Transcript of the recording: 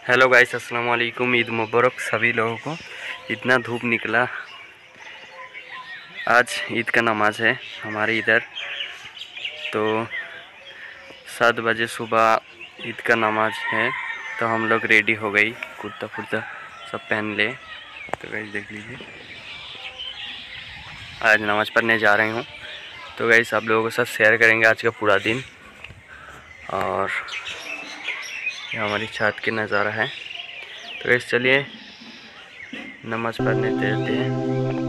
Hello guys, अस्सलाम वालेकुम। ईद मुबारक सभी लोगों को। इतना धूप निकला। आज ईद का नमाज है हमारे इधर, तो 7 बजे सुबह ईद का नमाज है। तो हम लोग रेडी हो गई, कुर्ता फुर्ता सब पहन ले। तो गाइस देख लीजिए, आज नमाज़ पढ़ने जा रही हूँ। तो गाइस आप लोगों के साथ शेयर करेंगे आज का पूरा दिन। और ये हमारी छत की नज़ारा है। तो गाइस चलिए नमाज़ पढ़ने देते हैं।